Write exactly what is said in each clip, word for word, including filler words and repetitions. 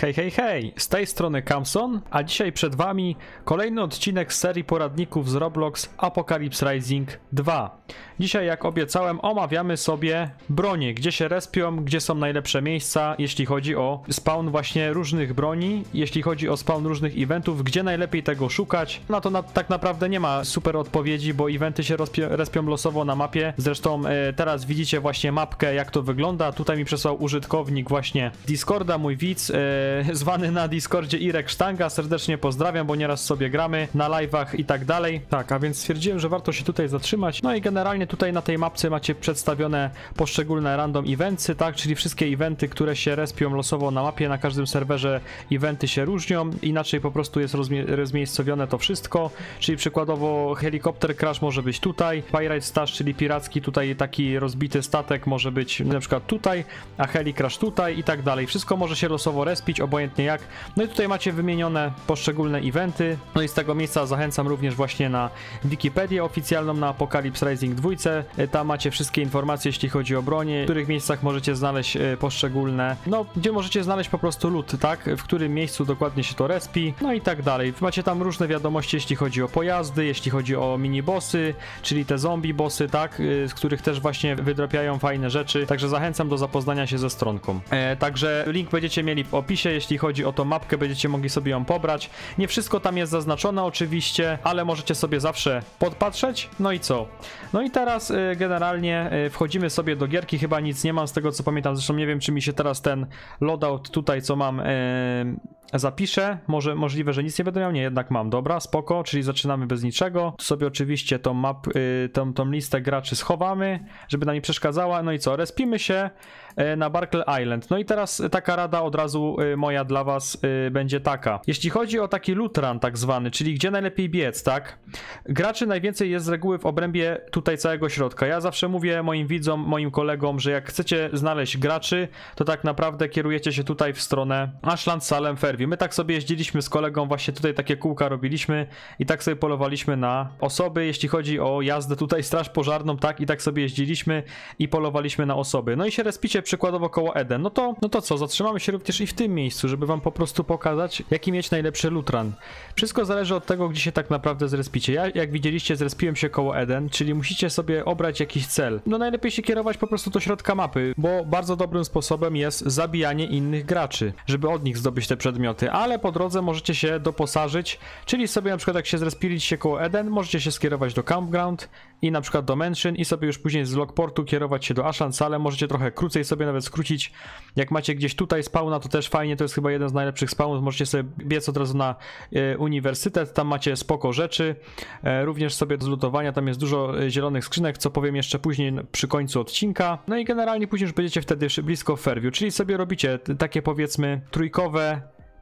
Hej, hej, hej! Z tej strony Kamson, a dzisiaj przed wami kolejny odcinek z serii poradników z Roblox Apocalypse Rising dwa. Dzisiaj, jak obiecałem, omawiamy sobie bronie, gdzie się respią, gdzie są najlepsze miejsca, jeśli chodzi o spawn właśnie różnych broni, jeśli chodzi o spawn różnych eventów, gdzie najlepiej tego szukać. No to na, tak naprawdę nie ma super odpowiedzi, bo eventy się rozpie, respią losowo na mapie. Zresztą e, teraz widzicie właśnie mapkę, jak to wygląda. Tutaj mi przesłał użytkownik właśnie Discorda, mój widz, e, zwany na Discordzie Irek Sztanga. Serdecznie pozdrawiam, bo nieraz sobie gramy na live'ach i tak dalej. Tak, a więc stwierdziłem, że warto się tutaj zatrzymać. No i generalnie tutaj na tej mapce macie przedstawione poszczególne random eventsy, tak, czyli wszystkie eventy, które się respią losowo na mapie. Na każdym serwerze eventy się różnią, inaczej po prostu jest rozmie rozmiejscowione to wszystko, czyli przykładowo helikopter crash może być tutaj, Pirate Stash, czyli piracki tutaj taki rozbity statek może być na przykład tutaj, a heli crash tutaj i tak dalej. Wszystko może się losowo respić, obojętnie jak. No i tutaj macie wymienione poszczególne eventy. No i z tego miejsca zachęcam również właśnie na Wikipedię oficjalną na Apocalypse Rising dwa. Tam macie wszystkie informacje, jeśli chodzi o bronię, w których miejscach możecie znaleźć poszczególne, no gdzie możecie znaleźć po prostu loot, tak, w którym miejscu dokładnie się to respi, no i tak dalej. Macie tam różne wiadomości, jeśli chodzi o pojazdy, jeśli chodzi o mini-bossy, czyli te zombie bossy, tak, z których też właśnie wydropiają fajne rzeczy, także zachęcam do zapoznania się ze stronką. E, także link będziecie mieli w opisie, jeśli chodzi o tą mapkę, będziecie mogli sobie ją pobrać. Nie wszystko tam jest zaznaczone oczywiście, ale możecie sobie zawsze podpatrzeć. No i co? No i teraz y, generalnie y, wchodzimy sobie do gierki, chyba nic nie mam z tego co pamiętam, zresztą nie wiem czy mi się teraz ten loadout tutaj co mam y, zapiszę, może możliwe, że nic nie będę miał, nie, jednak mam, dobra, spoko, czyli zaczynamy bez niczego. Tu sobie oczywiście tą map, y, tą, tą listę graczy schowamy, żeby nam nie przeszkadzała. No i co, respimy się y, na Barkle Island. No i teraz taka rada od razu y, moja dla was y, będzie taka. Jeśli chodzi o taki loot run tak zwany, czyli gdzie najlepiej biec, tak? Graczy najwięcej jest z reguły w obrębie tutaj całego środka. Ja zawsze mówię moim widzom, moim kolegom, że jak chcecie znaleźć graczy, to tak naprawdę kierujecie się tutaj w stronę Ashland, Salem, Fairview. My tak sobie jeździliśmy z kolegą, właśnie tutaj takie kółka robiliśmy i tak sobie polowaliśmy na osoby, jeśli chodzi o jazdę tutaj straż pożarną, tak, i tak sobie jeździliśmy i polowaliśmy na osoby. No i się respicie przykładowo koło Eden. No to, no to co, zatrzymamy się również i w tym miejscu, żeby wam po prostu pokazać, jaki mieć najlepszy loot run. Wszystko zależy od tego, gdzie się tak naprawdę zrespicie. Ja, jak widzieliście, zrespiłem się koło Eden, czyli musicie sobie obrać jakiś cel. No najlepiej się kierować po prostu do środka mapy, bo bardzo dobrym sposobem jest zabijanie innych graczy, żeby od nich zdobyć te przedmioty, ale po drodze możecie się doposażyć, czyli sobie na przykład jak się zrespiliście koło Eden, możecie się skierować do Campground i na przykład do Mansion i sobie już później z Lockportu kierować się do Ashland Salem. Możecie trochę krócej sobie nawet skrócić. Jak macie gdzieś tutaj spawna, to też fajnie, to jest chyba jeden z najlepszych spawnów. Możecie sobie biec od razu na e, uniwersytet, tam macie spoko rzeczy, e, również sobie do zlutowania, tam jest dużo zielonych skrzynek, co powiem jeszcze później przy końcu odcinka. No i generalnie później już będziecie wtedy blisko Fairview, czyli sobie robicie takie powiedzmy trójkowe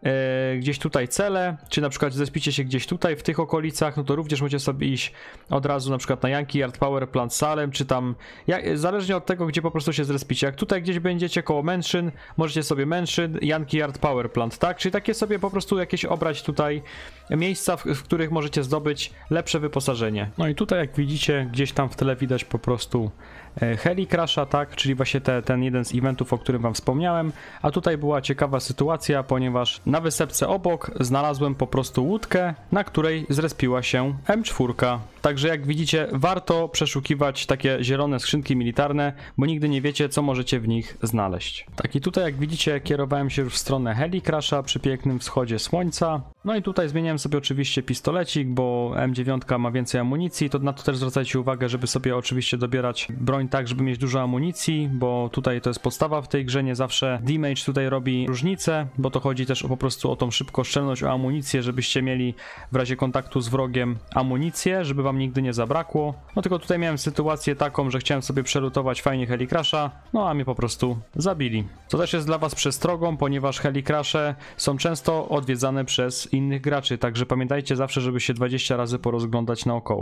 E, gdzieś tutaj cele, czy na przykład zespicie się gdzieś tutaj w tych okolicach, no to również możecie sobie iść od razu na przykład na Yankee Yard Power Plant Salem, czy tam, jak, zależnie od tego, gdzie po prostu się zrespicie. Jak tutaj gdzieś będziecie koło Mansion, możecie sobie Mansion, Yankee Yard Power Plant, tak? Czyli takie sobie po prostu jakieś obrać tutaj miejsca, w, w których możecie zdobyć lepsze wyposażenie. No i tutaj jak widzicie, gdzieś tam w tle widać po prostu heli crasha, tak? Czyli właśnie te, ten jeden z eventów, o którym wam wspomniałem. A tutaj była ciekawa sytuacja, ponieważ na wysepce obok znalazłem po prostu łódkę, na której zrespiła się M cztery. Także jak widzicie, warto przeszukiwać takie zielone skrzynki militarne, bo nigdy nie wiecie, co możecie w nich znaleźć. Tak i tutaj jak widzicie, kierowałem się już w stronę heli crasha przy pięknym wschodzie słońca. No i tutaj zmieniałem sobie oczywiście pistolecik, bo M dziewięć ma więcej amunicji, to na to też zwracajcie uwagę, żeby sobie oczywiście dobierać broń tak, żeby mieć dużo amunicji, bo tutaj to jest podstawa w tej grze, nie zawsze damage tutaj robi różnicę, bo to chodzi też o, po prostu o tą szybkostrzelność, o amunicję, żebyście mieli w razie kontaktu z wrogiem amunicję, żeby wam nigdy nie zabrakło. No tylko tutaj miałem sytuację taką, że chciałem sobie przelutować fajnie heli crasha, no a mnie po prostu zabili. To też jest dla was przestrogą, ponieważ heli crashe są często odwiedzane przez innych graczy, także pamiętajcie zawsze, żeby się dwadzieścia razy porozglądać naokoło.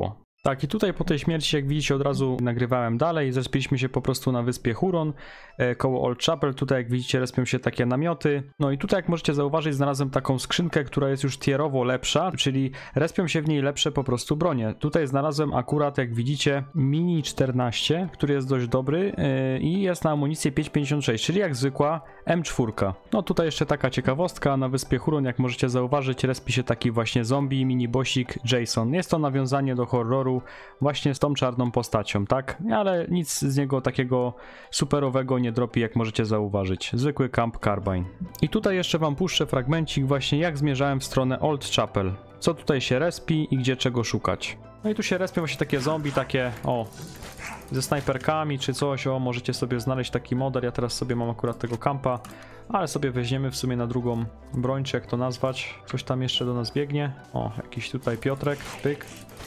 Tak, i tutaj po tej śmierci, jak widzicie, od razu nagrywałem dalej. Zrespiliśmy się po prostu na wyspie Huron, e, koło Old Chapel. Tutaj, jak widzicie, respią się takie namioty. No i tutaj, jak możecie zauważyć, znalazłem taką skrzynkę, która jest już tierowo lepsza, czyli respią się w niej lepsze po prostu bronie. Tutaj znalazłem akurat, jak widzicie, Mini czternaście, który jest dość dobry e, i jest na amunicję pięć pięćdziesiąt sześć, czyli jak zwykła M cztery. No tutaj jeszcze taka ciekawostka, na wyspie Huron, jak możecie zauważyć, respi się taki właśnie zombie, mini bossik Jason. Jest to nawiązanie do horroru właśnie z tą czarną postacią, tak? Ale nic z niego takiego superowego nie dropi, jak możecie zauważyć. Zwykły Camp Carbine. I tutaj jeszcze wam puszczę fragmencik właśnie, jak zmierzałem w stronę Old Chapel. Co tutaj się respi i gdzie czego szukać. No i tu się respią właśnie takie zombie, takie o, ze snajperkami czy coś, o, możecie sobie znaleźć taki model. Ja teraz sobie mam akurat tego kampa, ale sobie weźmiemy w sumie na drugą broń, czy jak to nazwać. Coś tam jeszcze do nas biegnie. O, jakiś tutaj Piotrek, pyk.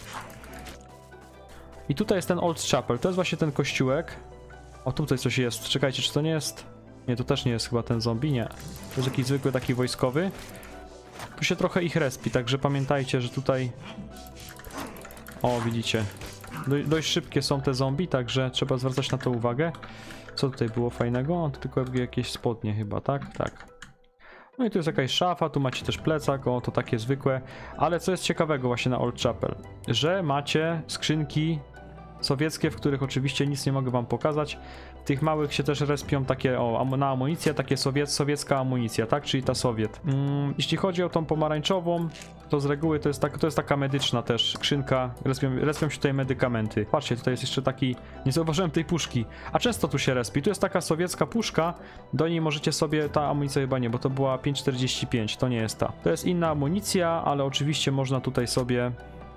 I tutaj jest ten Old Chapel, to jest właśnie ten kościółek. O, tutaj coś jest, czekajcie, czy to nie jest... Nie, to też nie jest chyba ten zombie, nie. To jest jakiś zwykły taki wojskowy. Tu się trochę ich respi, także pamiętajcie, że tutaj... O, widzicie. Do, dość szybkie są te zombie, także trzeba zwracać na to uwagę. Co tutaj było fajnego? To tylko jakieś spodnie chyba, tak? Tak. No i tu jest jakaś szafa, tu macie też plecak, o, to takie zwykłe. Ale co jest ciekawego właśnie na Old Chapel, że macie skrzynki sowieckie, w których oczywiście nic nie mogę wam pokazać. W tych małych się też respią takie, o, na amunicję, takie sowiec, sowiecka amunicja, tak? Czyli ta Sowiet. Mm, jeśli chodzi o tą pomarańczową, to z reguły to jest, tak, to jest taka medyczna też skrzynka, respią, respią się tutaj medykamenty. Patrzcie, tutaj jest jeszcze taki, nie zauważyłem tej puszki, a często tu się respi. Tu jest taka sowiecka puszka, do niej możecie sobie, ta amunicja chyba nie, bo to była pięć czterdzieści pięć, to nie jest ta. To jest inna amunicja, ale oczywiście można tutaj sobie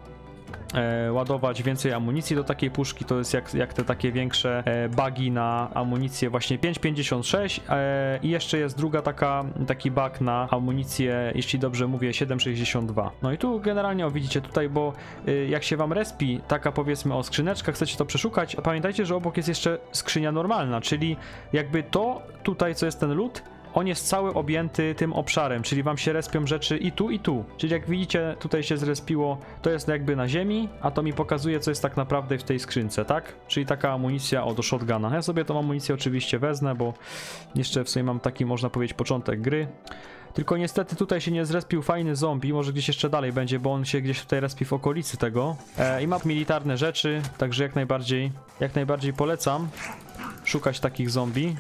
E, ładować więcej amunicji do takiej puszki. To jest jak, jak te takie większe e, bagi na amunicję właśnie pięć pięćdziesiąt sześć e, i jeszcze jest druga taka, taki bag na amunicję, jeśli dobrze mówię, siedem sześćdziesiąt dwa. No i tu generalnie, o, widzicie tutaj, bo e, jak się wam respi taka, powiedzmy, o, skrzyneczka, chcecie to przeszukać, pamiętajcie, że obok jest jeszcze skrzynia normalna, czyli jakby to tutaj, co jest ten lód, on jest cały objęty tym obszarem, czyli wam się respią rzeczy i tu, i tu. Czyli jak widzicie, tutaj się zrespiło, to jest jakby na ziemi, a to mi pokazuje, co jest tak naprawdę w tej skrzynce, tak? Czyli taka amunicja, o, do shotguna. Ja sobie tą amunicję oczywiście wezmę, bo jeszcze w sumie mam taki, można powiedzieć, początek gry. Tylko niestety tutaj się nie zrespił fajny zombie, może gdzieś jeszcze dalej będzie, bo on się gdzieś tutaj respi w okolicy tego. E, I ma militarne rzeczy, także jak najbardziej, jak najbardziej polecam szukać takich zombie.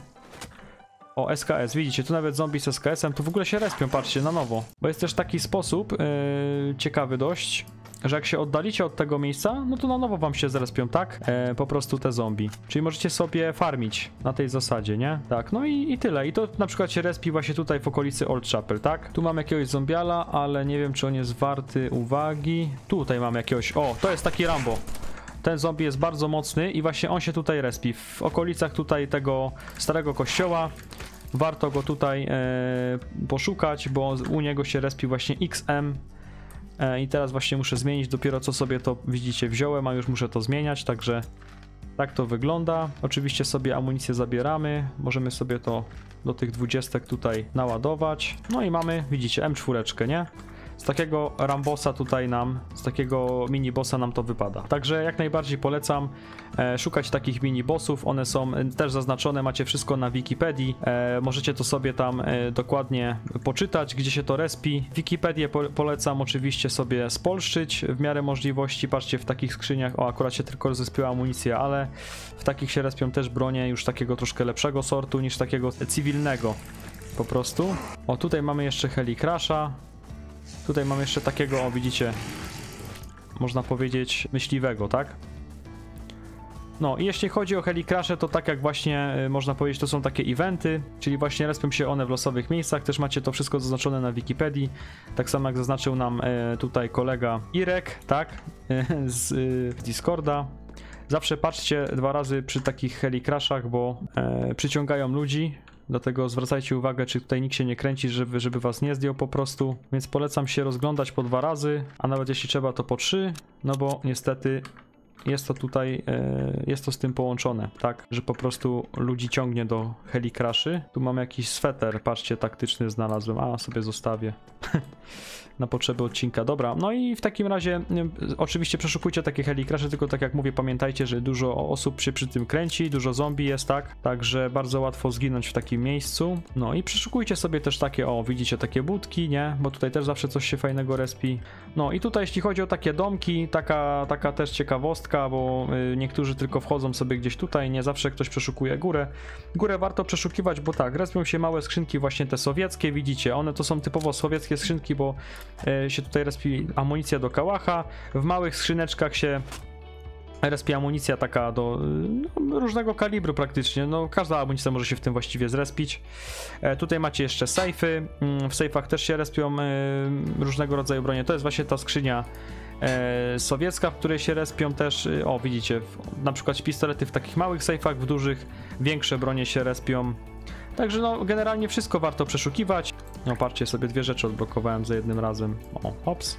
O, S K S, widzicie, tu nawet zombie z S K S-em, tu w ogóle się respią, patrzcie, na nowo. Bo jest też taki sposób, yy, ciekawy dość, że jak się oddalicie od tego miejsca, no to na nowo wam się zrespią, tak? E, po prostu te zombie. Czyli możecie sobie farmić na tej zasadzie, nie? Tak, no i, i tyle. I to na przykład się respi właśnie tutaj w okolicy Old Chapel, tak? Tu mam jakiegoś zombiala, ale nie wiem, czy on jest warty uwagi. Tutaj mam jakiegoś, o, to jest taki Rambo. Ten zombie jest bardzo mocny i właśnie on się tutaj respi. W okolicach tutaj tego starego kościoła. Warto go tutaj e, poszukać, bo u niego się respi właśnie X M. E, I teraz właśnie muszę zmienić, dopiero co sobie to, widzicie, wziąłem, a już muszę to zmieniać, także tak to wygląda. Oczywiście sobie amunicję zabieramy, możemy sobie to do tych dwudziestek tutaj naładować. No i mamy, widzicie, M cztery, nie? Z takiego Rambosa tutaj nam, z takiego mini bossa nam to wypada. Także jak najbardziej polecam e, szukać takich mini bossów. One są też zaznaczone, macie wszystko na Wikipedii. E, możecie to sobie tam e, dokładnie poczytać, gdzie się to respi. Wikipedię po, polecam oczywiście sobie spolszczyć w miarę możliwości. Patrzcie, w takich skrzyniach, o, akurat się tylko zespiła amunicja, ale w takich się respią też bronie już takiego troszkę lepszego sortu niż takiego cywilnego po prostu. O, tutaj mamy jeszcze Helicrasha. Tutaj mam jeszcze takiego, o, widzicie, można powiedzieć myśliwego, tak? No i jeśli chodzi o Helicrashe, to tak jak właśnie y, można powiedzieć, to są takie eventy, czyli właśnie respią się one w losowych miejscach. Też macie to wszystko zaznaczone na Wikipedii, tak samo jak zaznaczył nam y, tutaj kolega Irek, tak? Y, z y, Discorda. Zawsze patrzcie dwa razy przy takich Helicrashach, bo y, przyciągają ludzi. Dlatego zwracajcie uwagę, czy tutaj nikt się nie kręci, żeby, żeby was nie zdjął po prostu. Więc polecam się rozglądać po dwa razy, a nawet jeśli trzeba, to po trzy, no bo niestety jest to tutaj, jest to z tym połączone, tak, że po prostu ludzi ciągnie do helikraszy. Tu mam jakiś sweter, patrzcie, taktyczny znalazłem, a sobie zostawię na potrzeby odcinka. Dobra, no i w takim razie oczywiście przeszukujcie takie helikrasze, tylko tak jak mówię, pamiętajcie, że dużo osób się przy tym kręci, dużo zombie jest, tak, także bardzo łatwo zginąć w takim miejscu. No i przeszukujcie sobie też takie, o, widzicie, takie budki, nie, bo tutaj też zawsze coś się fajnego respi. No i tutaj jeśli chodzi o takie domki, taka, taka też ciekawostka, bo y, niektórzy tylko wchodzą sobie gdzieś tutaj, nie zawsze ktoś przeszukuje górę. Górę warto przeszukiwać, bo tak, respią się małe skrzynki, właśnie te sowieckie, widzicie, one to są typowo sowieckie skrzynki, bo y, się tutaj respi amunicja do kałacha, w małych skrzyneczkach się respi amunicja taka do no, różnego kalibru praktycznie, no każda amunicja może się w tym właściwie zrespić. E, tutaj macie jeszcze sejfy, w sejfach też się respią e, różnego rodzaju bronie, to jest właśnie ta skrzynia e, sowiecka, w której się respią też, e, o widzicie, w, na przykład pistolety w takich małych sejfach, w dużych większe bronie się respią. Także no generalnie wszystko warto przeszukiwać. No patrzcie, sobie dwie rzeczy odblokowałem za jednym razem. O, hops.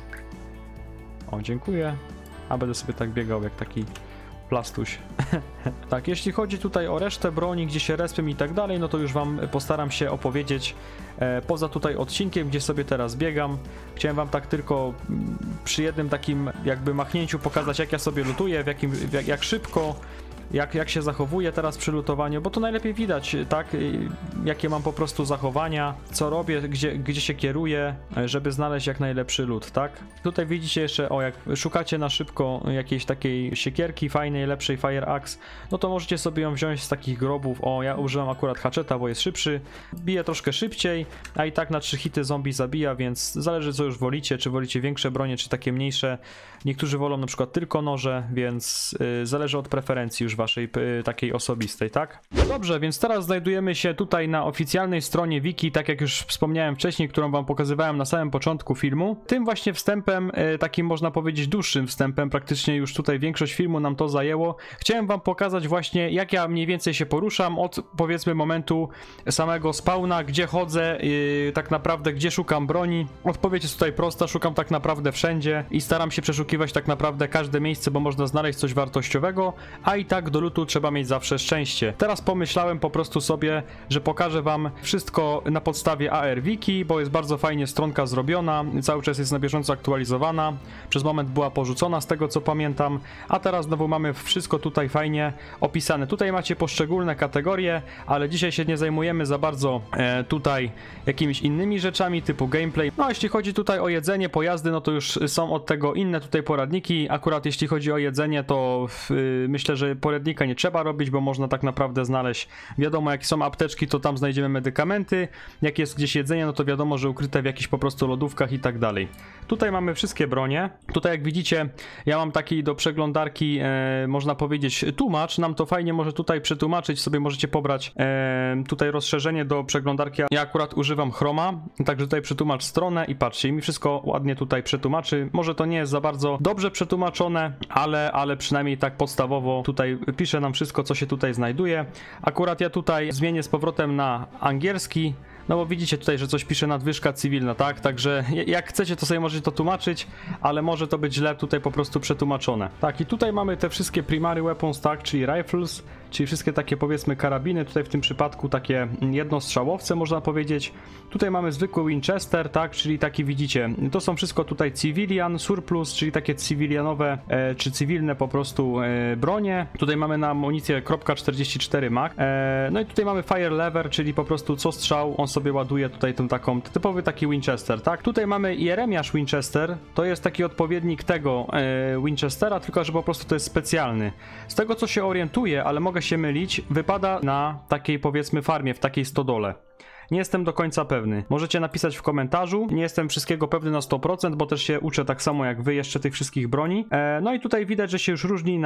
O, dziękuję. A będę sobie tak biegał jak taki plastuś. Tak, jeśli chodzi tutaj o resztę broni, gdzie się respią i tak dalej, no to już wam postaram się opowiedzieć e, poza tutaj odcinkiem, gdzie sobie teraz biegam. Chciałem wam tak tylko przy jednym takim jakby machnięciu pokazać, jak ja sobie lutuję, w jakim, w jak, jak szybko, jak, jak się zachowuję teraz przy lutowaniu, bo to najlepiej widać, tak, jakie mam po prostu zachowania, co robię, gdzie, gdzie się kieruję, żeby znaleźć jak najlepszy lód, tak. Tutaj widzicie jeszcze, o, jak szukacie na szybko jakiejś takiej siekierki fajnej, lepszej Fire Axe, no to możecie sobie ją wziąć z takich grobów. O, ja użyłem akurat haczeta, bo jest szybszy, bije troszkę szybciej, a i tak na trzy hity zombie zabija, więc zależy co już wolicie, czy wolicie większe bronie, czy takie mniejsze. Niektórzy wolą na przykład tylko noże, więc yy, zależy od preferencji już waszej yy, takiej osobistej, tak? Dobrze, więc teraz znajdujemy się tutaj na oficjalnej stronie wiki, tak jak już wspomniałem wcześniej, którą wam pokazywałem na samym początku filmu. Tym właśnie wstępem, yy, takim można powiedzieć dłuższym wstępem, praktycznie już tutaj większość filmu nam to zajęło. Chciałem wam pokazać właśnie, jak ja mniej więcej się poruszam od, powiedzmy, momentu samego spawna, gdzie chodzę, yy, tak naprawdę gdzie szukam broni. Odpowiedź jest tutaj prosta, szukam tak naprawdę wszędzie i staram się przeszukiwać tak naprawdę każde miejsce, bo można znaleźć coś wartościowego, a i tak do lootu trzeba mieć zawsze szczęście. Teraz pomyślałem po prostu sobie, że pokażę wam wszystko na podstawie A R Wiki, bo jest bardzo fajnie stronka zrobiona, cały czas jest na bieżąco aktualizowana, przez moment była porzucona z tego co pamiętam, a teraz znowu mamy wszystko tutaj fajnie opisane. Tutaj macie poszczególne kategorie, ale dzisiaj się nie zajmujemy za bardzo e, tutaj jakimiś innymi rzeczami typu gameplay. No a jeśli chodzi tutaj o jedzenie, pojazdy, no to już są od tego inne tutaj poradniki. Akurat jeśli chodzi o jedzenie, to yy, myślę, że poradnika nie trzeba robić, bo można tak naprawdę znaleźć, wiadomo, jak są apteczki, to tam znajdziemy medykamenty, jak jest gdzieś jedzenie, no to wiadomo, że ukryte w jakichś po prostu lodówkach i tak dalej. Tutaj mamy wszystkie bronie. Tutaj jak widzicie, ja mam taki do przeglądarki, e, można powiedzieć, tłumacz. Nam to fajnie może tutaj przetłumaczyć, sobie możecie pobrać e, tutaj rozszerzenie do przeglądarki. Ja akurat używam Chroma, także tutaj przetłumacz stronę i patrzcie, mi wszystko ładnie tutaj przetłumaczy. Może to nie jest za bardzo dobrze przetłumaczone, ale, ale przynajmniej tak podstawowo tutaj pisze nam wszystko, co się tutaj znajduje. Akurat ja tutaj zmienię z powrotem na angielski, no bo widzicie tutaj, że coś pisze nadwyżka cywilna, tak? Także jak chcecie, to sobie możecie to tłumaczyć, ale może to być źle tutaj po prostu przetłumaczone. Tak, i tutaj mamy te wszystkie primary weapons, tak? Czyli rifles, czyli wszystkie takie, powiedzmy, karabiny, tutaj w tym przypadku takie jednostrzałowce, można powiedzieć. Tutaj mamy zwykły Winchester, tak? Czyli taki, widzicie, to są wszystko tutaj civilian surplus, czyli takie cywilianowe e, czy cywilne po prostu e, bronie. Tutaj mamy na amunicję czterdzieści cztery mag. E, no i tutaj mamy fire lever, czyli po prostu co strzał on sobie ładuje tutaj tą taką, typowy taki Winchester, tak? Tutaj mamy Jeremiasz Winchester, to jest taki odpowiednik tego e, Winchestera, tylko że po prostu to jest specjalny. Z tego co się orientuję, ale mogę się mylić, wypada na takiej, powiedzmy, farmie, w takiej stodole. Nie jestem do końca pewny. Możecie napisać w komentarzu. Nie jestem wszystkiego pewny na sto procent, bo też się uczę tak samo jak wy jeszcze tych wszystkich broni. E, no i tutaj widać, że się już różni na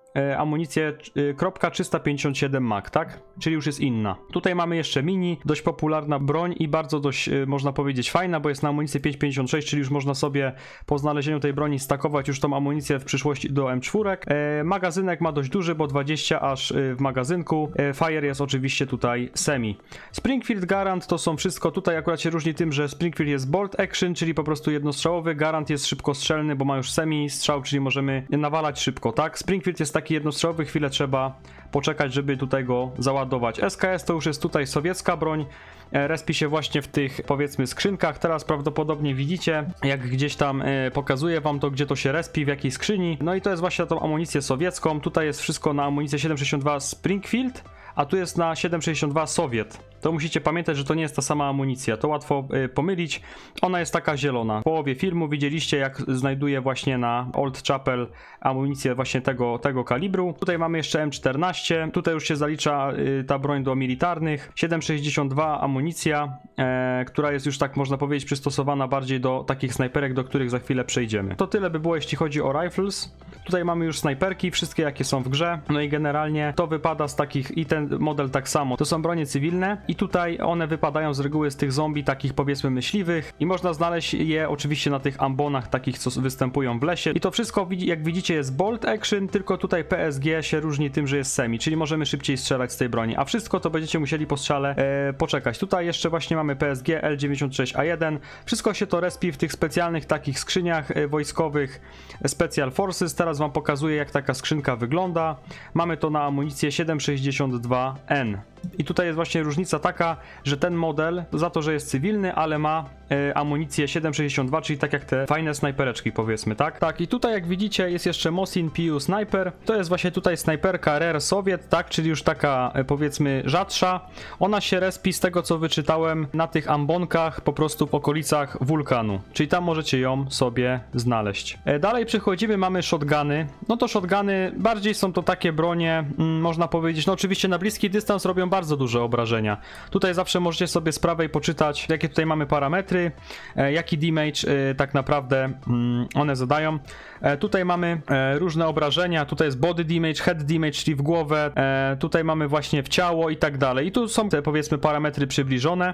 e, amunicję e, trzysta pięćdziesiąt siedem mag, tak? Czyli już jest inna. Tutaj mamy jeszcze mini, dość popularna broń i bardzo dość, e, można powiedzieć, fajna, bo jest na amunicję pięć pięćdziesiąt sześć, czyli już można sobie po znalezieniu tej broni stakować już tą amunicję w przyszłości do M cztery. E, magazynek ma dość duży, bo dwadzieścia aż e, w magazynku. E, fire jest oczywiście tutaj semi. Springfield Garand to są wszystko, tutaj akurat się różni tym, że Springfield jest bolt action, czyli po prostu jednostrzałowy, Garand jest szybkostrzelny, bo ma już semi strzał, czyli możemy nawalać szybko, tak? Springfield jest taki jednostrzałowy, chwilę trzeba poczekać, żeby tutaj go załadować. S K S to już jest tutaj sowiecka broń, respi się właśnie w tych, powiedzmy, skrzynkach. Teraz prawdopodobnie widzicie, jak gdzieś tam e, pokazuję wam to, gdzie to się respi, w jakiej skrzyni. No i to jest właśnie tą amunicję sowiecką. Tutaj jest wszystko na amunicję siedem sześćdziesiąt dwa Springfield, a tu jest na siedem sześćdziesiąt dwa Sowiet. To musicie pamiętać, że to nie jest ta sama amunicja, to łatwo y, pomylić. Ona jest taka zielona. W połowie filmu widzieliście, jak znajduję właśnie na Old Chapel amunicję właśnie tego, tego kalibru. Tutaj mamy jeszcze M czternaście, tutaj już się zalicza y, ta broń do militarnych. siedem sześćdziesiąt dwa amunicja, e, która jest już, tak można powiedzieć, przystosowana bardziej do takich snajperek, do których za chwilę przejdziemy. To tyle by było, jeśli chodzi o rifles. Tutaj mamy już snajperki, wszystkie jakie są w grze. No i generalnie to wypada z takich, i ten model tak samo. To są bronie cywilne i tutaj one wypadają z reguły z tych zombie takich, powiedzmy, myśliwych i można znaleźć je oczywiście na tych ambonach takich, co występują w lesie. I to wszystko, jak widzicie, jest bolt action, tylko tutaj P S G się różni tym, że jest semi, czyli możemy szybciej strzelać z tej broni, a wszystko to będziecie musieli po strzale e, poczekać. Tutaj jeszcze właśnie mamy P S G L dziewięćdziesiąt sześć A jeden. Wszystko się to respi w tych specjalnych takich skrzyniach e, wojskowych Special Forces. Teraz wam pokazuję, jak taka skrzynka wygląda. Mamy to na amunicję siedem sześćdziesiąt dwa N. I tutaj jest właśnie różnica taka, że ten model, za to, że jest cywilny, ale ma e, amunicję siedem sześćdziesiąt dwa, czyli tak jak te fajne snajpereczki, powiedzmy, tak? Tak, i tutaj jak widzicie jest jeszcze Mosin P U Sniper. To jest właśnie tutaj snajperka Rare Soviet, tak? Czyli już taka, e, powiedzmy, rzadsza. Ona się respi, z tego co wyczytałem, na tych ambonkach, po prostu w okolicach wulkanu. Czyli tam możecie ją sobie znaleźć. E, dalej przechodzimy, mamy shotguny. No to shotguny bardziej są to takie bronie, mm, można powiedzieć, no oczywiście na bliski dystans robią bardzo duże obrażenia. Tutaj zawsze możecie sobie z prawej poczytać, jakie tutaj mamy parametry, e, jaki damage e, tak naprawdę mm, one zadają. E, tutaj mamy e, różne obrażenia, tutaj jest body damage, head damage, czyli w głowę, e, tutaj mamy właśnie w ciało i tak dalej. I tu są te, powiedzmy, parametry przybliżone.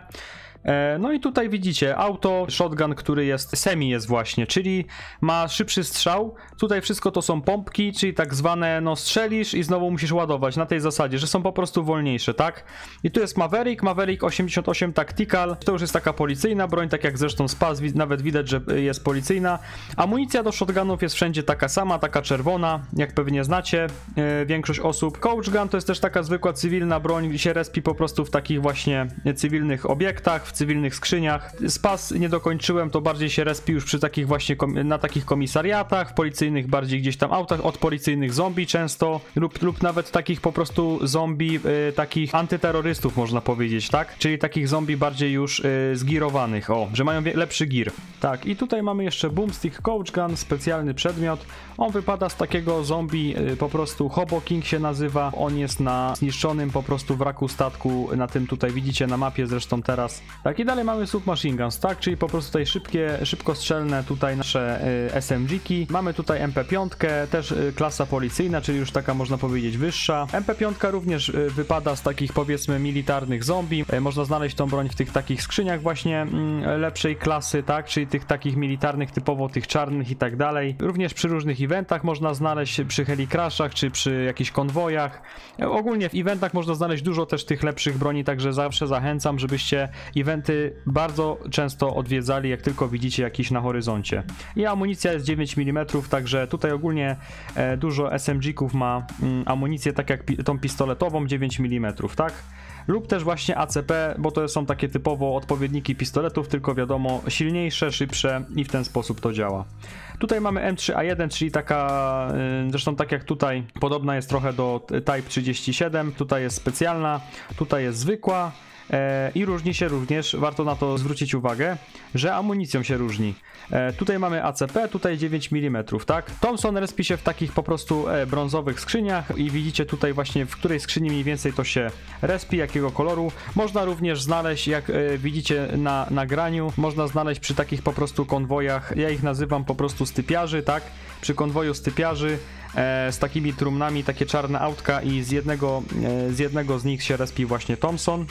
No i tutaj widzicie auto, shotgun, który jest semi jest właśnie, czyli ma szybszy strzał. Tutaj wszystko to są pompki, czyli tak zwane, no strzelisz i znowu musisz ładować na tej zasadzie, że są po prostu wolniejsze, tak? I tu jest Maverick, Maverick osiemdziesiąt osiem Tactical, to już jest taka policyjna broń, tak jak zresztą Sp A S, nawet widać, że jest policyjna. Amunicja do shotgunów jest wszędzie taka sama, taka czerwona, jak pewnie znacie yy, większość osób. Coach gun to jest też taka zwykła cywilna broń, się respi po prostu w takich właśnie cywilnych obiektach, w cywilnych skrzyniach. Sp A S nie dokończyłem, to bardziej się respi już przy takich właśnie, na takich komisariatach, w policyjnych bardziej gdzieś tam autach, od policyjnych zombie często, lub, lub nawet takich po prostu zombie, y, takich antyterrorystów można powiedzieć, tak? Czyli takich zombie bardziej już y, zgirowanych, o, że mają lepszy gear. Tak, i tutaj mamy jeszcze Boomstick Coach Gun, specjalny przedmiot. On wypada z takiego zombie, y, po prostu Hobo King się nazywa. On jest na zniszczonym po prostu wraku statku, na tym tutaj widzicie na mapie zresztą teraz. Tak, i dalej mamy Submachine Guns, tak? Czyli po prostu tutaj szybkie, szybkostrzelne tutaj nasze y, S M G-ki. Mamy tutaj M P pięć, też y, klasa policyjna, czyli już taka można powiedzieć wyższa. M P pięć również y, wypada z takich, powiedzmy, militarnych zombie. Y, można znaleźć tą broń w tych takich skrzyniach właśnie y, lepszej klasy, tak? Czyli tych takich militarnych, typowo tych czarnych i tak dalej. Również przy różnych eventach można znaleźć, przy helicrashach, czy przy jakichś konwojach. Y, ogólnie w eventach można znaleźć dużo też tych lepszych broni, także zawsze zachęcam, żebyście eventy bardzo często odwiedzali, jak tylko widzicie jakiś na horyzoncie. I amunicja jest dziewięć milimetrów, także tutaj ogólnie e, dużo S M G-ków ma mm, amunicję tak jak pi tą pistoletową dziewięć milimetrów, tak? Lub też właśnie A C P, bo to są takie typowo odpowiedniki pistoletów, tylko wiadomo silniejsze, szybsze i w ten sposób to działa. Tutaj mamy M trzy A jeden, czyli taka, yy, zresztą tak jak tutaj, podobna jest trochę do Type trzydzieści siedem, tutaj jest specjalna, tutaj jest zwykła. E, I różni się również, warto na to zwrócić uwagę, że amunicją się różni. E, tutaj mamy A C P, tutaj dziewięć milimetrów, tak? Thompson respi się w takich po prostu e, brązowych skrzyniach i widzicie tutaj właśnie, w której skrzyni mniej więcej to się respi, jakiego koloru. Można również znaleźć, jak e, widzicie na nagraniu, można znaleźć przy takich po prostu konwojach, ja ich nazywam po prostu stypiarzy, tak? Przy konwoju stypiarzy e, z takimi trumnami, takie czarne autka i z jednego, e, z jednego z nich się respi właśnie Thompson.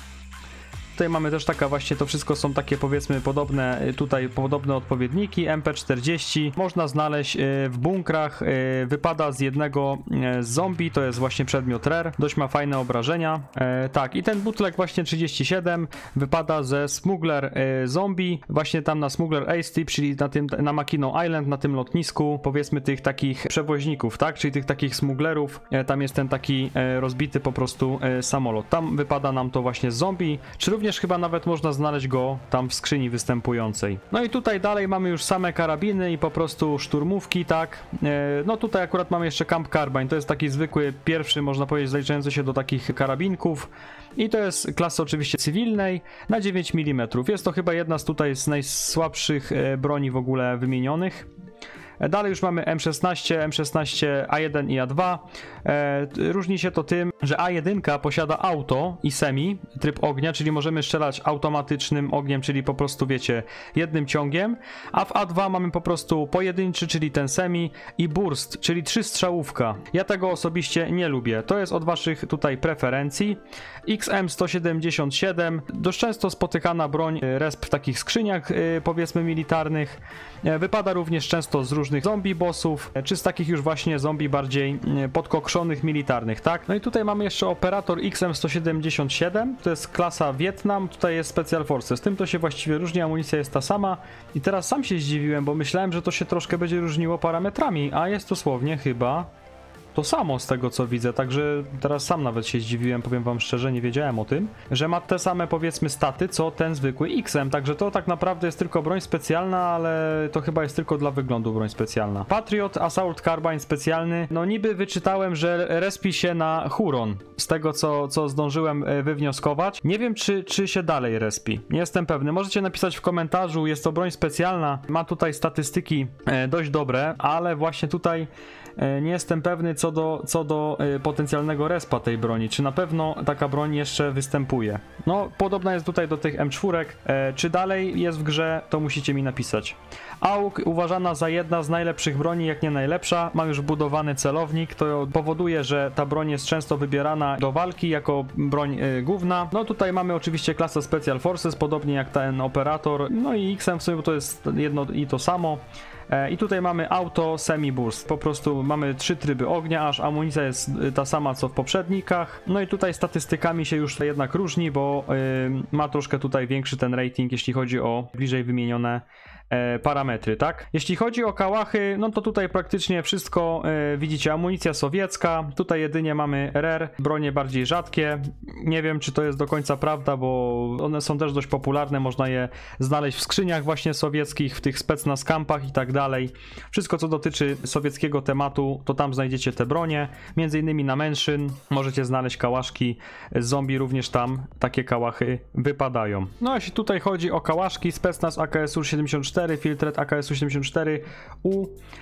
Tutaj mamy też taka właśnie, to wszystko są takie powiedzmy podobne, tutaj podobne odpowiedniki, M P czterdzieści. Można znaleźć w bunkrach, wypada z jednego z zombie, to jest właśnie przedmiot rare, dość ma fajne obrażenia. Tak, i ten bootleg właśnie trzydzieści siedem wypada ze Smuggler Zombie, właśnie tam na Smuggler A-Strip, czyli na tym, na Mackinac Island, na tym lotnisku, powiedzmy tych takich przewoźników, tak, czyli tych takich smugglerów, tam jest ten taki rozbity po prostu samolot. Tam wypada nam to właśnie z zombie, czy również chyba nawet można znaleźć go tam w skrzyni występującej. No i tutaj dalej mamy już same karabiny i po prostu szturmówki, tak. No tutaj akurat mamy jeszcze Camp Carbine, to jest taki zwykły, pierwszy, można powiedzieć, zaliczający się do takich karabinków. I to jest klasy oczywiście cywilnej na dziewięć milimetrów. Jest to chyba jedna z tutaj z najsłabszych broni w ogóle wymienionych. Dalej już mamy M szesnaście, M szesnaście A jeden i A dwa. E, różni się to tym, że A jeden posiada auto i semi, tryb ognia, czyli możemy strzelać automatycznym ogniem, czyli po prostu wiecie, jednym ciągiem, a w A dwa mamy po prostu pojedynczy, czyli ten semi i burst, czyli trzy strzałówka. Ja tego osobiście nie lubię, to jest od waszych tutaj preferencji. X M sto siedemdziesiąt siedem, dość często spotykana broń resp w takich skrzyniach powiedzmy militarnych. Wypada również często z różnych zombie bossów, czy z takich już właśnie zombie bardziej podkokszonych militarnych, tak? No i tutaj mamy jeszcze operator X M sto siedemdziesiąt siedem, to jest klasa Wietnam, tutaj jest Special Forces, z tym to się właściwie różni, amunicja jest ta sama i teraz sam się zdziwiłem, bo myślałem, że to się troszkę będzie różniło parametrami, a jest dosłownie chyba to samo z tego co widzę, także teraz sam nawet się zdziwiłem, powiem wam szczerze, nie wiedziałem o tym, że ma te same powiedzmy staty co ten zwykły X M, także to tak naprawdę jest tylko broń specjalna, ale to chyba jest tylko dla wyglądu broń specjalna. Patriot Assault Carbine specjalny, no niby wyczytałem, że respi się na Huron, z tego co, co zdążyłem wywnioskować. Nie wiem czy, czy się dalej respi, nie jestem pewny, możecie napisać w komentarzu, jest to broń specjalna, ma tutaj statystyki dość dobre, ale właśnie tutaj nie jestem pewny co do, co do y, potencjalnego respa tej broni, czy na pewno taka broń jeszcze występuje. No, podobna jest tutaj do tych M cztery, e, czy dalej jest w grze, to musicie mi napisać. A U K uważana za jedna z najlepszych broni, jak nie najlepsza, ma już wbudowany celownik, to powoduje, że ta broń jest często wybierana do walki jako broń y, główna. No tutaj mamy oczywiście klasę Special Forces, podobnie jak ten operator, no i X M w sumie, bo to jest jedno i to samo. I tutaj mamy auto semi burst, po prostu mamy trzy tryby ognia, aż amunicja jest ta sama co w poprzednikach. No i tutaj statystykami się już jednak różni, bo yy, ma troszkę tutaj większy ten rating, jeśli chodzi o bliżej wymienione e, parametry, tak? Jeśli chodzi o kałachy, no to tutaj praktycznie wszystko e, widzicie, amunicja sowiecka, tutaj jedynie mamy rare, bronie bardziej rzadkie, nie wiem czy to jest do końca prawda, bo one są też dość popularne, można je znaleźć w skrzyniach właśnie sowieckich, w tych specnaz kampach i tak dalej. Wszystko co dotyczy sowieckiego tematu, to tam znajdziecie te bronie, między innymi na Menszyn możecie znaleźć kałaszki z zombie, również tam takie kałachy wypadają. No a jeśli tutaj chodzi o kałaszki specnaz A K S U siedemdziesiąt cztery, Filtret A K S U siedemdziesiąt cztery U,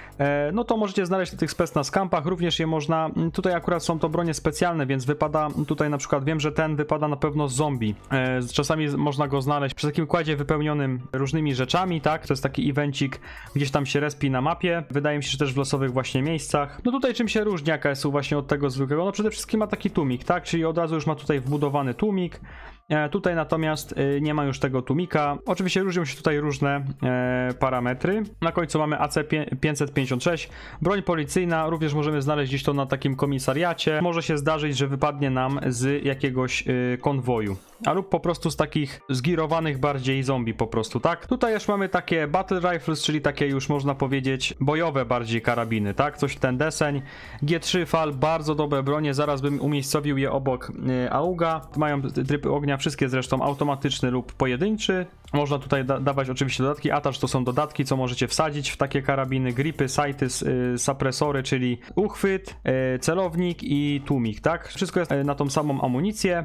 no to możecie znaleźć na tych specnaz kampach, również je można, tutaj akurat są to bronie specjalne, więc wypada tutaj na przykład, wiem, że ten wypada na pewno z zombie, czasami można go znaleźć przy takim kładzie wypełnionym różnymi rzeczami, tak, to jest taki evencik, gdzieś tam się respi na mapie, wydaje mi się, że też w losowych właśnie miejscach. No tutaj czym się różni A K S U właśnie od tego zwykłego, no przede wszystkim ma taki tłumik, tak, czyli od razu już ma tutaj wbudowany tłumik. Tutaj natomiast nie ma już tego tłumika. Oczywiście różnią się tutaj różne e, parametry. Na końcu mamy A C pięćset pięćdziesiąt sześć. Broń policyjna, również możemy znaleźć gdzieś to na takim komisariacie. Może się zdarzyć, że wypadnie nam z jakiegoś e, konwoju. A lub po prostu z takich zgirowanych bardziej zombie po prostu, tak? Tutaj już mamy takie battle rifles, czyli takie już można powiedzieć bojowe bardziej karabiny, tak? Coś w ten deseń. G trzy F A L, bardzo dobre bronie, zaraz bym umiejscowił je obok e, AUGA. Mają tryby ognia, wszystkie zresztą automatyczny lub pojedynczy. Można tutaj da dawać oczywiście dodatki. Attach to są dodatki, co możecie wsadzić w takie karabiny. Gripy, sighty, y, suppresory, czyli uchwyt, y, celownik i tłumik, tak? Wszystko jest y, na tą samą amunicję.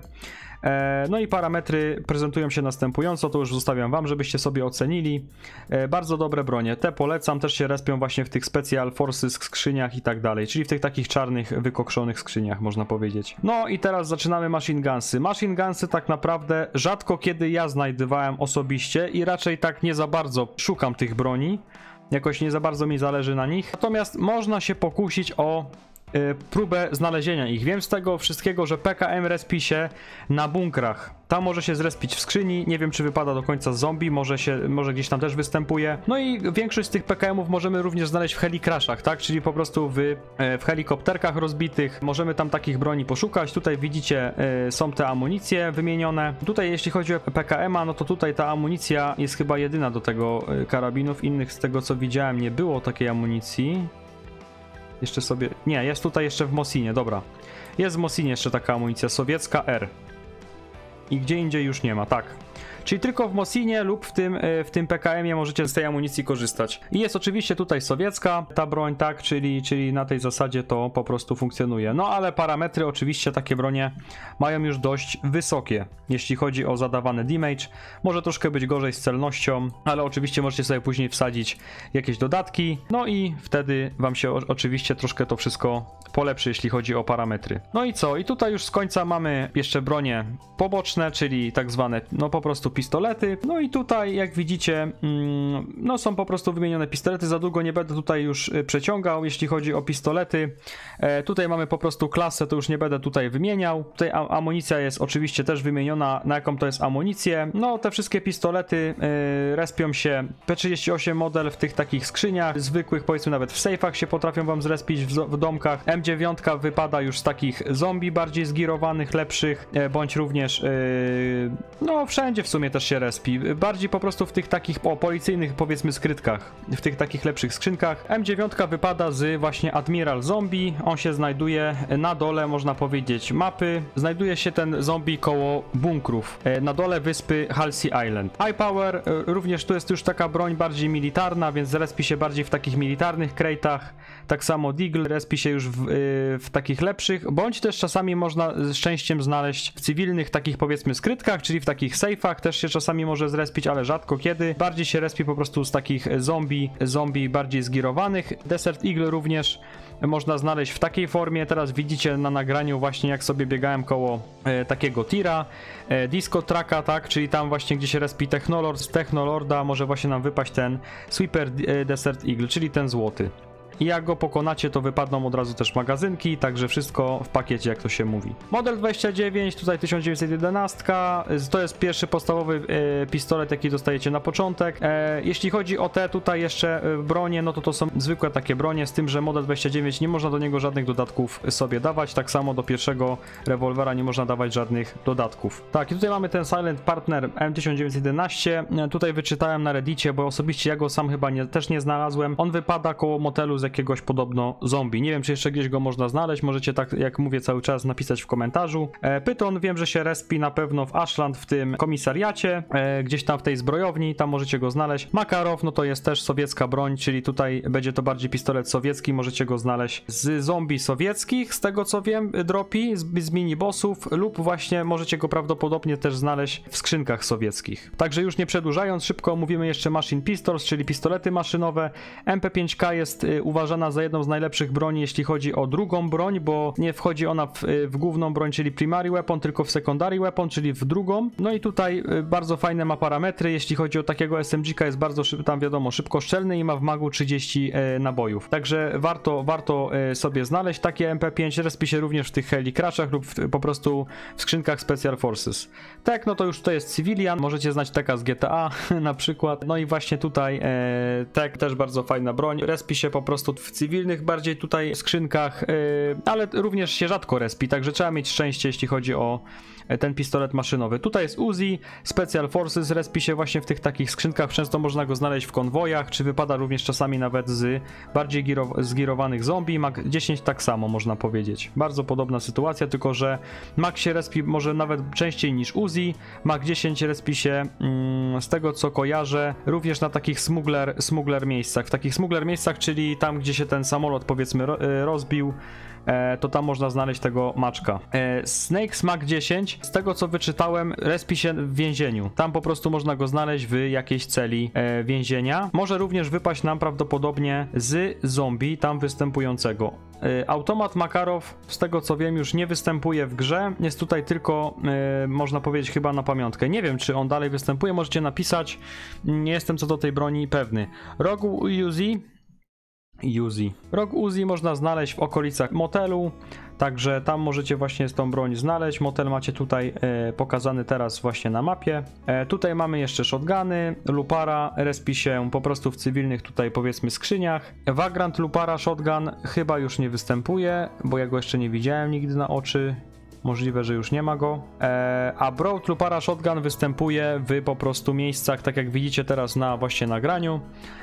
No i parametry prezentują się następująco, to już zostawiam wam, żebyście sobie ocenili. Bardzo dobre bronie, te polecam, też się respią właśnie w tych Special Forces skrzyniach i tak dalej, czyli w tych takich czarnych, wykokszonych skrzyniach, można powiedzieć. No i teraz zaczynamy machine gunsy. Machine gunsy tak naprawdę rzadko kiedy ja znajdowałem osobiście i raczej tak nie za bardzo szukam tych broni. jakoś nie za bardzo mi zależy na nich. Natomiast można się pokusić o próbę znalezienia ich. Wiem z tego wszystkiego, że P K M respi się na bunkrach. Tam może się zrespić w skrzyni, nie wiem czy wypada do końca z zombie, może się, może gdzieś tam też występuje. No i większość z tych P K M ów możemy również znaleźć w helicrashach, tak? Czyli po prostu w, w helikopterkach rozbitych. Możemy tam takich broni poszukać. Tutaj widzicie, są te amunicje wymienione. Tutaj jeśli chodzi o P K M a, no to tutaj ta amunicja jest chyba jedyna do tego karabinu. W innych z tego co widziałem nie było takiej amunicji. Jeszcze sobie... Nie, jest tutaj jeszcze w Mosinie, dobra. Jest w Mosinie jeszcze taka amunicja, sowiecka R. I gdzie indziej już nie ma, tak. Czyli tylko w Mosinie lub w tym, w tym P K M ie możecie z tej amunicji korzystać. I jest oczywiście tutaj sowiecka ta broń, tak, czyli, czyli na tej zasadzie to po prostu funkcjonuje. No ale parametry oczywiście takie bronie mają już dość wysokie, jeśli chodzi o zadawany damage. Może troszkę być gorzej z celnością, ale oczywiście możecie sobie później wsadzić jakieś dodatki. No i wtedy wam się o, oczywiście troszkę to wszystko polepszy, jeśli chodzi o parametry. No i co? I tutaj już z końca mamy jeszcze bronie poboczne, czyli tak zwane, no po prostu pistolety. No i tutaj, jak widzicie, mm, no są po prostu wymienione pistolety. Za długo nie będę tutaj już przeciągał, jeśli chodzi o pistolety. E, tutaj mamy po prostu klasę, to już nie będę tutaj wymieniał. Tutaj amunicja jest oczywiście też wymieniona, na jaką to jest amunicję. No, te wszystkie pistolety e, respią się P trzydzieści osiem model w tych takich skrzyniach zwykłych, powiedzmy nawet w sejfach się potrafią wam zrespić w, w domkach. M dziewięć wypada już z takich zombie bardziej zgirowanych, lepszych, e, bądź również e, no wszędzie w sumie też się respi. Bardziej po prostu w tych takich o, policyjnych, powiedzmy, skrytkach. W tych takich lepszych skrzynkach. M dziewięć wypada z właśnie Admiral Zombie. On się znajduje na dole, można powiedzieć, mapy. Znajduje się ten zombie koło bunkrów. Na dole wyspy Halsey Island. iPower również tu jest już taka broń bardziej militarna, więc respi się bardziej w takich militarnych crate'ach. Tak samo Deagle respi się już w, w takich lepszych, bądź też czasami można z szczęściem znaleźć w cywilnych takich, powiedzmy, skrytkach, czyli w takich sejfach też się czasami może zrespić, ale rzadko kiedy. Bardziej się respi po prostu z takich zombie, zombie bardziej zgirowanych. Desert Eagle również można znaleźć w takiej formie. Teraz widzicie na nagraniu właśnie, jak sobie biegałem koło e, takiego tira, e, disco tracka, tak, czyli tam właśnie, gdzie się respi Technolord. Z Technolorda może właśnie nam wypaść ten Sweeper e, Desert Eagle, czyli ten złoty. I jak go pokonacie, to wypadną od razu też magazynki, także wszystko w pakiecie, jak to się mówi. Model dwadzieścia dziewięć, tutaj tysiąc dziewięćset jedenaście, to jest pierwszy podstawowy e, pistolet, jaki dostajecie na początek. E, jeśli chodzi o te tutaj jeszcze e, bronie, no to to są zwykłe takie bronie, z tym, że model dwadzieścia dziewięć nie można do niego żadnych dodatków sobie dawać, tak samo do pierwszego rewolwera nie można dawać żadnych dodatków. Tak, i tutaj mamy ten Silent Partner M tysiąc dziewięćset jedenaście, e, tutaj wyczytałem na Reddicie, bo osobiście ja go sam chyba nie, też nie znalazłem. On wypada koło motelu z jakiegoś podobno zombie. Nie wiem, czy jeszcze gdzieś go można znaleźć. Możecie, tak jak mówię, cały czas napisać w komentarzu. E, Python wiem, że się respi na pewno w Ashland, w tym komisariacie, e, gdzieś tam w tej zbrojowni, tam możecie go znaleźć. Makarow, no to jest też sowiecka broń, czyli tutaj będzie to bardziej pistolet sowiecki, możecie go znaleźć z zombie sowieckich, z tego co wiem, dropi, z, z mini-bossów, lub właśnie możecie go prawdopodobnie też znaleźć w skrzynkach sowieckich. Także już nie przedłużając, szybko omówimy jeszcze Machine Pistols, czyli pistolety maszynowe. M P pięć K jest y, uważana za jedną z najlepszych broni, jeśli chodzi o drugą broń, bo nie wchodzi ona w, w główną broń, czyli primary weapon, tylko w secondary weapon, czyli w drugą. No i tutaj bardzo fajne ma parametry, jeśli chodzi o takiego S M G K, jest bardzo szyb, tam wiadomo, szybkoszczelny i ma w magu trzydzieści e, nabojów. Także warto, warto e, sobie znaleźć takie M P pięć, respi się również w tych helicrashach lub w, po prostu w skrzynkach Special Forces. Tak, no to już to jest civilian, możecie znać taka z G T A na przykład. No i właśnie tutaj e, tak, też bardzo fajna broń, respi się po prostu w cywilnych bardziej tutaj skrzynkach, yy, ale również się rzadko respi, także trzeba mieć szczęście, jeśli chodzi o ten pistolet maszynowy. Tutaj jest Uzi, Special Forces, respi się właśnie w tych takich skrzynkach, często można go znaleźć w konwojach, czy wypada również czasami nawet z bardziej girow- zgirowanych zombie. Mag dziesięć tak samo można powiedzieć. Bardzo podobna sytuacja, tylko że Mag się respi może nawet częściej niż Uzi. Mag dziesięć respi się mm, z tego co kojarzę również na takich smuggler, smuggler miejscach. W takich smuggler miejscach, czyli tam gdzie się ten samolot powiedzmy ro rozbił, e, to tam można znaleźć tego maczka. E, Snake Smack dziesięć, z tego co wyczytałem, respi się w więzieniu. Tam po prostu można go znaleźć w jakiejś celi e, więzienia. Może również wypaść nam prawdopodobnie z zombie tam występującego. E, automat Makarow, z tego co wiem, już nie występuje w grze. Jest tutaj tylko, e, można powiedzieć, chyba na pamiątkę. Nie wiem, czy on dalej występuje, możecie napisać. Nie jestem co do tej broni pewny. Rogue Uzi. Uzi. Rogue Uzi można znaleźć w okolicach motelu, także tam możecie właśnie z tą broń znaleźć. Motel macie tutaj e, pokazany teraz właśnie na mapie. E, tutaj mamy jeszcze shotguny, Lupara, respi się po prostu w cywilnych tutaj powiedzmy skrzyniach. Vagrant Lupara Shotgun chyba już nie występuje, bo ja go jeszcze nie widziałem nigdy na oczy. Możliwe, że już nie ma go. E, a Broad Lupara Shotgun występuje w po prostu miejscach, tak jak widzicie teraz na właśnie nagraniu.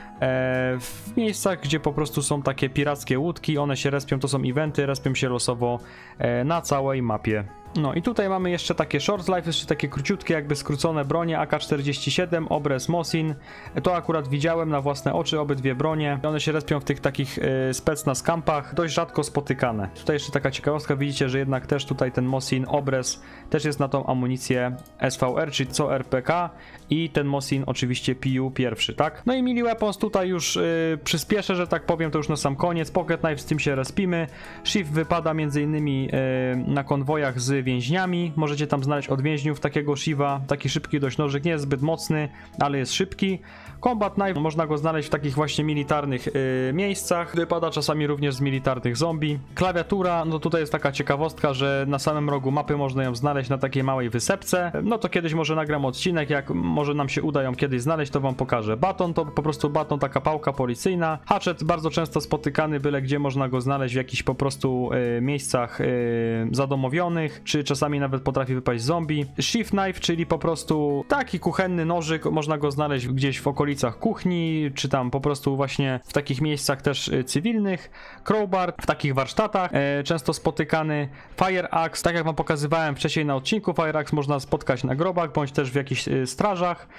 W miejscach, gdzie po prostu są takie pirackie łódki, one się respią, to są eventy, respią się losowo na całej mapie. No i tutaj mamy jeszcze takie short life, jeszcze takie króciutkie, jakby skrócone bronie, A K czterdzieści siedem, Obres Mosin. To akurat widziałem na własne oczy, obydwie bronie. One się respią w tych takich y, specnaz kampach, dość rzadko spotykane. Tutaj jeszcze taka ciekawostka, widzicie, że jednak też tutaj ten Mosin, Obres też jest na tą amunicję S V R, czyli co R P K, i ten Mosin oczywiście P U pierwszy, tak? No i melee weapons tutaj już y, przyspieszę, że tak powiem, to już na sam koniec. Pocket knife, z tym się respimy. Shift wypada między innymi y, na konwojach z więźniami. Możecie tam znaleźć od więźniów takiego Shiva, taki szybki dość nożyk, nie jest zbyt mocny, ale jest szybki. Combat Knife, można go znaleźć w takich właśnie militarnych yy, miejscach. Wypada czasami również z militarnych zombie. Klawiatura, no tutaj jest taka ciekawostka, że na samym rogu mapy można ją znaleźć na takiej małej wysepce. No to kiedyś może nagram odcinek, jak może nam się uda ją kiedyś znaleźć, to wam pokażę. Baton to po prostu baton, taka pałka policyjna. Hatchet bardzo często spotykany, byle gdzie można go znaleźć w jakichś po prostu yy, miejscach yy, zadomowionych, czy czasami nawet potrafi wypaść zombie. Shift Knife, czyli po prostu taki kuchenny nożyk, można go znaleźć gdzieś w okolicach kuchni, czy tam po prostu właśnie w takich miejscach też y, cywilnych. Crowbar w takich warsztatach, y, często spotykany. Fire Axe, tak jak wam pokazywałem wcześniej na odcinku, Fire Axe można spotkać na grobach, bądź też w jakichś y, strażach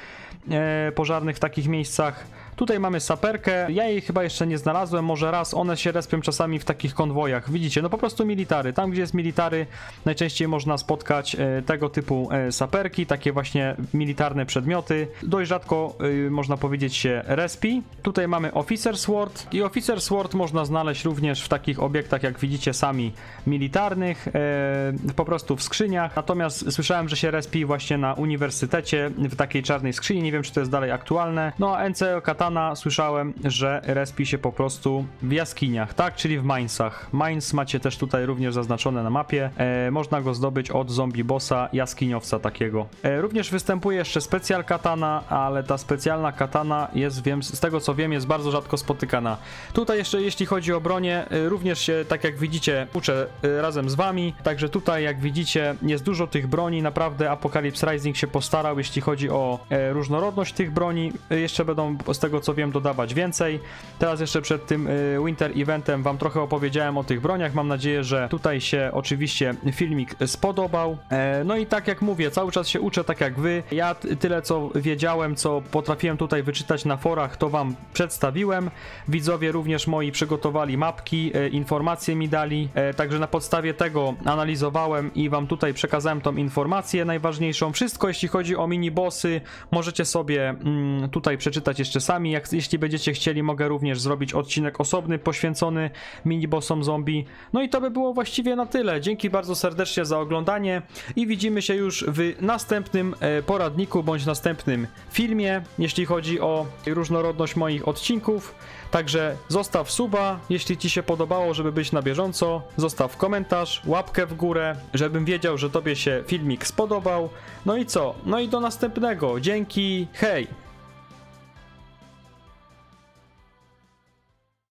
y, pożarnych w takich miejscach. Tutaj mamy saperkę, ja jej chyba jeszcze nie znalazłem, może raz, one się respią czasami w takich konwojach, widzicie, no po prostu military, tam gdzie jest military najczęściej można spotkać e, tego typu e, saperki, takie właśnie militarne przedmioty, dość rzadko e, można powiedzieć się respi. Tutaj mamy Officer Sword i Officer Sword można znaleźć również w takich obiektach, jak widzicie sami, militarnych, e, po prostu w skrzyniach, natomiast słyszałem, że się respi właśnie na uniwersytecie w takiej czarnej skrzyni, nie wiem czy to jest dalej aktualne. No a N C O Katana słyszałem, że respi się po prostu w jaskiniach, tak, czyli w minesach. Mines macie też tutaj również zaznaczone na mapie. E, można go zdobyć od zombie bossa, jaskiniowca takiego. E, również występuje jeszcze specjal katana, ale ta specjalna katana jest, wiem, z tego co wiem, jest bardzo rzadko spotykana. Tutaj jeszcze jeśli chodzi o bronię, e, również się, tak jak widzicie, uczę e, razem z wami, także tutaj jak widzicie jest dużo tych broni, naprawdę Apocalypse Rising się postarał, jeśli chodzi o e, różnorodność tych broni. E, jeszcze będą z tego co wiem dodawać więcej. Teraz jeszcze przed tym y, Winter Eventem wam trochę opowiedziałem o tych broniach. Mam nadzieję, że tutaj się oczywiście filmik spodobał. E, no i tak jak mówię, cały czas się uczę tak jak wy. Ja tyle co wiedziałem, co potrafiłem tutaj wyczytać na forach, to wam przedstawiłem. Widzowie również moi przygotowali mapki, e, informacje mi dali. E, także na podstawie tego analizowałem i wam tutaj przekazałem tą informację najważniejszą. Wszystko jeśli chodzi o mini bossy możecie sobie mm, tutaj przeczytać jeszcze sami. Jak, jeśli będziecie chcieli, mogę również zrobić odcinek osobny poświęcony minibossom zombie. No i to by było właściwie na tyle. Dzięki bardzo serdecznie za oglądanie i widzimy się już w następnym poradniku bądź następnym filmie, jeśli chodzi o różnorodność moich odcinków. Także zostaw suba, jeśli ci się podobało, żeby być na bieżąco. Zostaw komentarz, łapkę w górę, żebym wiedział, że tobie się filmik spodobał. No i co? No i do następnego. Dzięki, hej!